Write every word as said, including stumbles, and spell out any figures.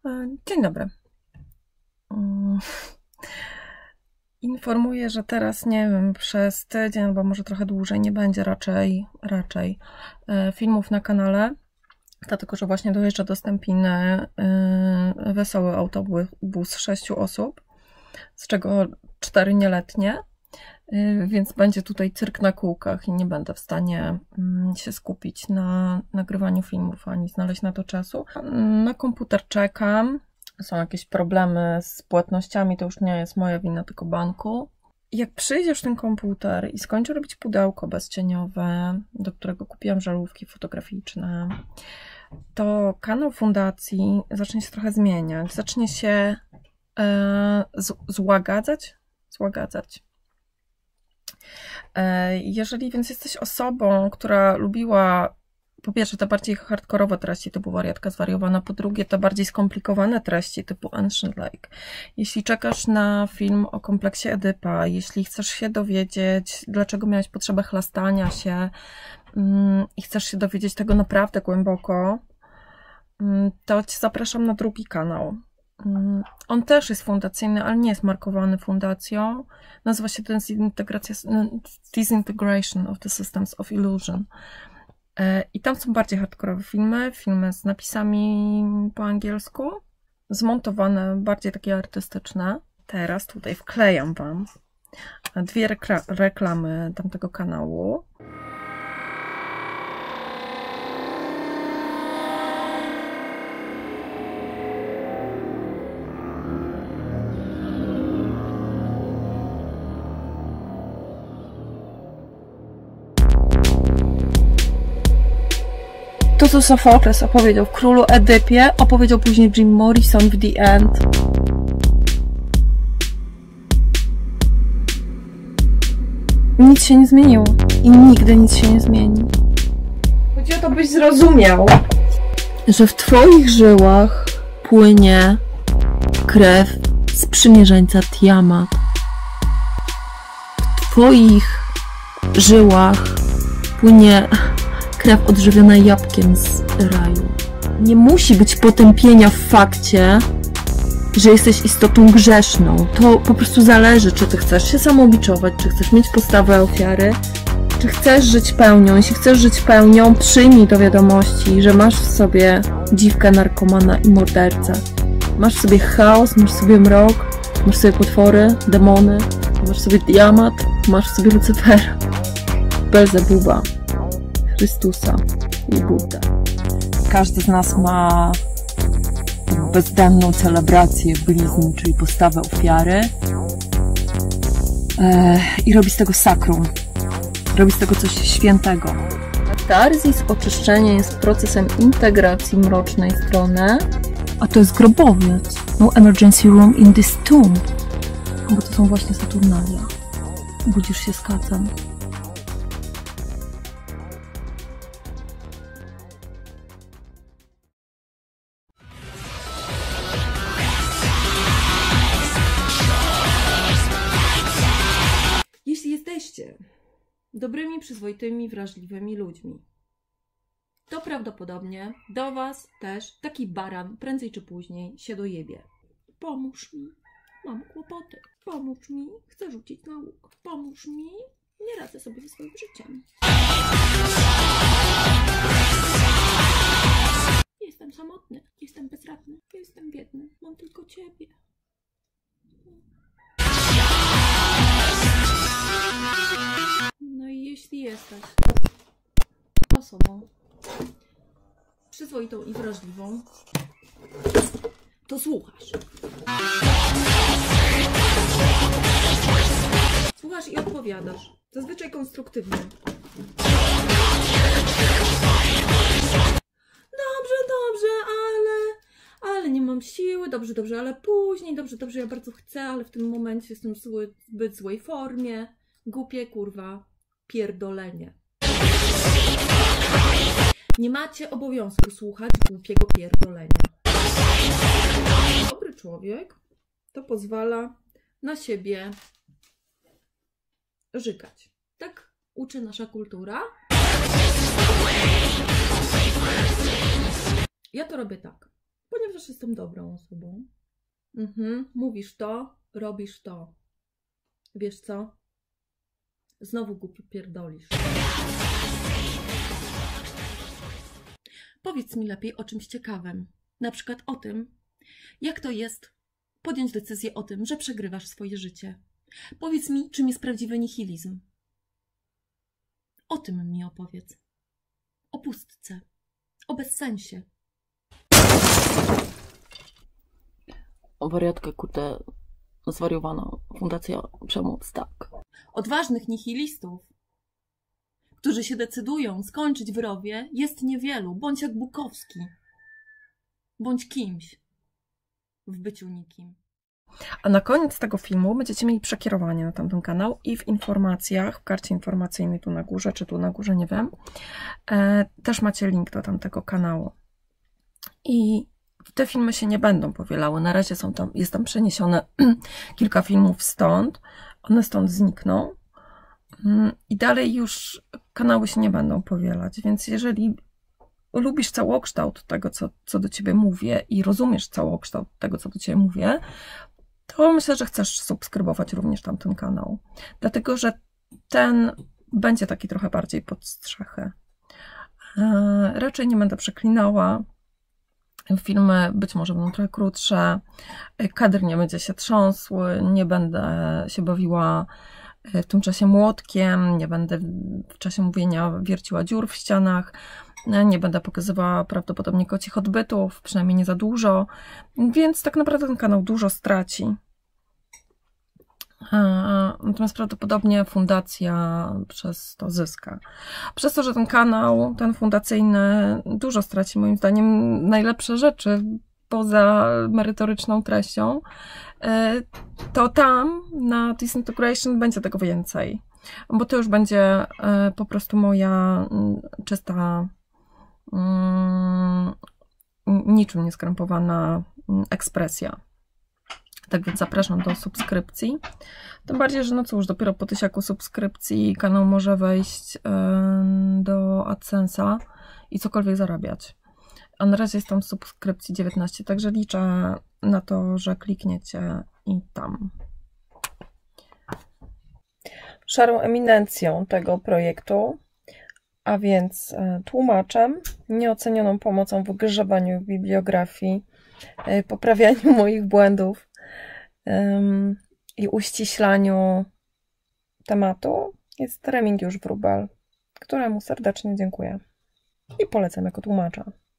Dzień dobry. Informuję, że teraz, nie wiem, przez tydzień albo może trochę dłużej nie będzie raczej, raczej filmów na kanale, dlatego że właśnie dojeżdża do Stępiny wesoły autobus sześciu osób, z czego cztery nieletnie, więc będzie tutaj cyrk na kółkach i nie będę w stanie się skupić na nagrywaniu filmów, ani znaleźć na to czasu. Na komputer czekam. Są jakieś problemy z płatnościami, to już nie jest moja wina, tylko banku. Jak przyjdzie już ten komputer i skończę robić pudełko bezcieniowe, do którego kupiłam żarówki fotograficzne, to kanał fundacji zacznie się trochę zmieniać. Zacznie się e, z, złagadzać. Złagadzać. E, jeżeli więc jesteś osobą, która lubiła po pierwsze te bardziej hardkorowe treści typu wariatka zwariowana, po drugie te bardziej skomplikowane treści typu Ancient Lake. Jeśli czekasz na film o kompleksie Edypa, jeśli chcesz się dowiedzieć, dlaczego miałeś potrzebę chlastania się mm, i chcesz się dowiedzieć tego naprawdę głęboko, mm, to Cię zapraszam na drugi kanał. Mm, on też jest fundacyjny, ale nie jest markowany fundacją. Nazywa się Disintegration of the Systems of Illusion. I tam są bardziej hardkorowe filmy, filmy z napisami po angielsku, zmontowane, bardziej takie artystyczne. Teraz tutaj wklejam Wam dwie rekla reklamy tamtego kanału. To, co Sofokles opowiedział w Królu Edypie, opowiedział później Jim Morrison w The End. Nic się nie zmieniło i nigdy nic się nie zmieni. Chodzi o to, byś zrozumiał, że w Twoich żyłach płynie krew sprzymierzeńca Tiamat. W Twoich żyłach płynie krew odżywiona jabłkiem z raju. Nie musi być potępienia w fakcie, że jesteś istotą grzeszną. To po prostu zależy, czy ty chcesz się samobiczować, czy chcesz mieć postawę ofiary, czy chcesz żyć pełnią. Jeśli chcesz żyć pełnią, przyjmij do wiadomości, że masz w sobie dziwkę, narkomana i mordercę. Masz w sobie chaos, masz w sobie mrok, masz w sobie potwory, demony, masz w sobie Tiamat, masz w sobie Lucyfera, Belzebuba, Chrystusa i Buddę. Każdy z nas ma bezdenną celebrację blizn, czyli postawę ofiary eee, i robi z tego sakrum. Robi z tego coś świętego. Katarzis, oczyszczenie jest procesem integracji mrocznej strony, a to jest grobowiec. No emergency room in this tomb. Bo to są właśnie Saturnalia. Budzisz się z kacem. Jeśli jesteście dobrymi, przyzwoitymi, wrażliwymi ludźmi, to prawdopodobnie do Was też taki baran prędzej czy później się dojebie. Pomóż mi, mam kłopoty. Pomóż mi, chcę rzucić na łuk. Pomóż mi, nie radzę sobie ze swoim życiem. Jestem samotny, jestem bezradny, jestem biedny, mam tylko Ciebie. No i jeśli jesteś osobą przyzwoitą i wrażliwą, to słuchasz. Słuchasz i odpowiadasz. Zazwyczaj konstruktywnie. Dobrze, dobrze, ale... Ale nie mam siły, dobrze, dobrze, ale później, dobrze, dobrze, ja bardzo chcę, ale w tym momencie jestem w zbyt złej formie. Głupie, kurwa, pierdolenie. Nie macie obowiązku słuchać głupiego pierdolenia. Dobry człowiek to pozwala na siebie żygać. Tak uczy nasza kultura. Ja to robię tak. ponieważ jestem dobrą osobą. Mhm. Mówisz to, robisz to. Wiesz co? Znowu głupio pierdolisz. Powiedz mi lepiej o czymś ciekawym. Na przykład o tym, jak to jest podjąć decyzję o tym, że przegrywasz swoje życie. Powiedz mi, czym jest prawdziwy nihilizm. O tym mi opowiedz. O pustce. O bezsensie. O wariatkę, kurde, zwariowana Fundacja Przemoc, tak. Odważnych nihilistów, którzy się decydują skończyć w rowie, jest niewielu. Bądź jak Bukowski. Bądź kimś w byciu nikim. A na koniec tego filmu będziecie mieli przekierowanie na tamten kanał i w informacjach, w karcie informacyjnej tu na górze, czy tu na górze, nie wiem, e, też macie link do tamtego kanału. I te filmy się nie będą powielały. Na razie są tam, jest tam przeniesione kilka filmów stąd. One stąd znikną. I dalej już kanały się nie będą powielać. Więc jeżeli lubisz całokształt tego, co, co do ciebie mówię i rozumiesz całokształt tego, co do ciebie mówię, to myślę, że chcesz subskrybować również tamten kanał. Dlatego, że ten będzie taki trochę bardziej pod strzechy. Raczej nie będę przeklinała. Filmy być może będą trochę krótsze, kadr nie będzie się trząsł, nie będę się bawiła w tym czasie młotkiem, nie będę w czasie mówienia wierciła dziur w ścianach, nie będę pokazywała prawdopodobnie kocich odbytów, przynajmniej nie za dużo, więc tak naprawdę ten kanał dużo straci. Natomiast prawdopodobnie fundacja przez to zyska. Przez to, że ten kanał, ten fundacyjny dużo straci moim zdaniem najlepsze rzeczy poza merytoryczną treścią, to tam na Disintegration będzie tego więcej. Bo to już będzie po prostu moja czysta, niczym nieskrępowana ekspresja. Tak więc zapraszam do subskrypcji. Tym bardziej, że no cóż, dopiero po tysiaku subskrypcji kanał może wejść do AdSense'a i cokolwiek zarabiać. A na razie jest tam subskrypcji dziewiętnaście, także liczę na to, że klikniecie i tam. Szarą eminencją tego projektu, a więc tłumaczem, nieocenioną pomocą w grzebaniu w bibliografii, poprawianiu moich błędów i uściślaniu tematu jest Remigiusz Wróbel, któremu serdecznie dziękuję i polecam jako tłumacza.